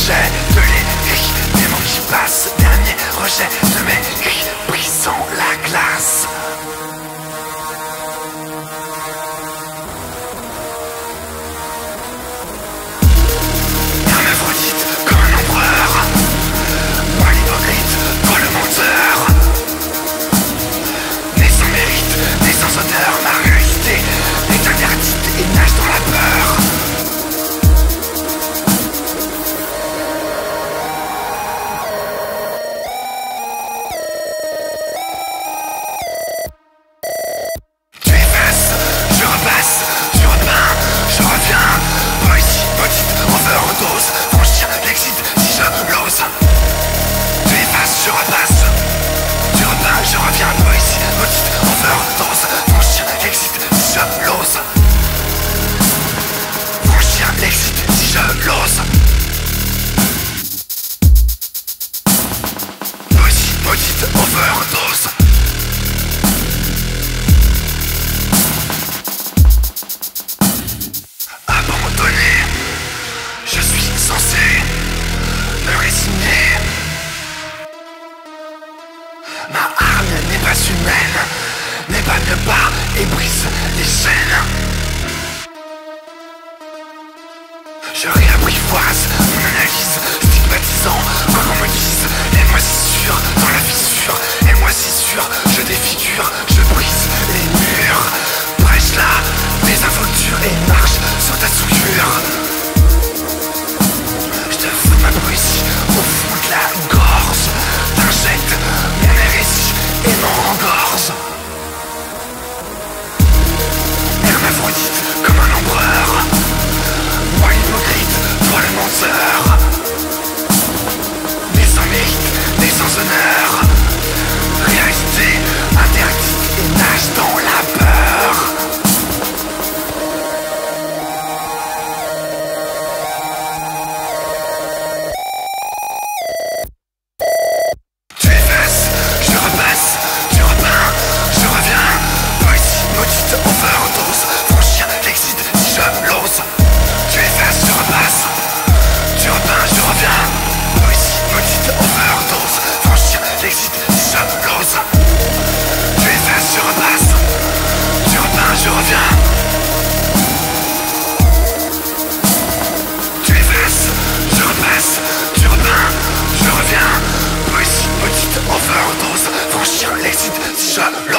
rejet de l'écrit, des mots qui passent. Dernier rejet de mes cris, brisant la glace. Hermaphrodite comme un empereur, moi l'hypocrite, toi le menteur. Né sans mérite, né sans honneur, ma réalité est interdite et nage dans la peur. Tu effaces, je repasse, tu repeins, je reviens. Poésie, petite overdose, franchir l'exit si je l'ose. Tu effaces, je repasse, tu repeins, je reviens. Poésie, petite overdose, franchir l'exit si je l'ose. Franchir l'exit si je l'ose. Poésie, petite overdose. Abandonné, je suis censé me résigner. Ma arme n'est pas humaine, n'est pas mieux bas et brise les chaînes. Je réapprivoise mon analyse, stigmatisant quoi qu'on me dise. Et moi si sûr, dans la fissure, et moi si sûr, je défigure, je brise les murs. Prêche là, des infoctures et marche sur ta souillure. Je te fous ma poésie au fond de la gorge. T'injectes mon hérésie et m'en rengorge. Hermaphrodite comme un empereur, moi l'hypocrite, toi le menteur. Né sans mérite, né sans honneur, réalité interdite et nage dans la peur. Tu effaces, je repasse, tu repeins, je reviens. Poésie, maudite overdose, franchir l'exit si je l'ose. Tu effaces, je repasse, tu repeins, je reviens. Poésie, maudite overdose, franchir l'exit si je l'ose. Tu effaces, je repasse, tu repeins, je reviens. Tu effaces, je repasse, tu repeins, je reviens. Poésie, petite overdose, franchir l'exit si je l'ose.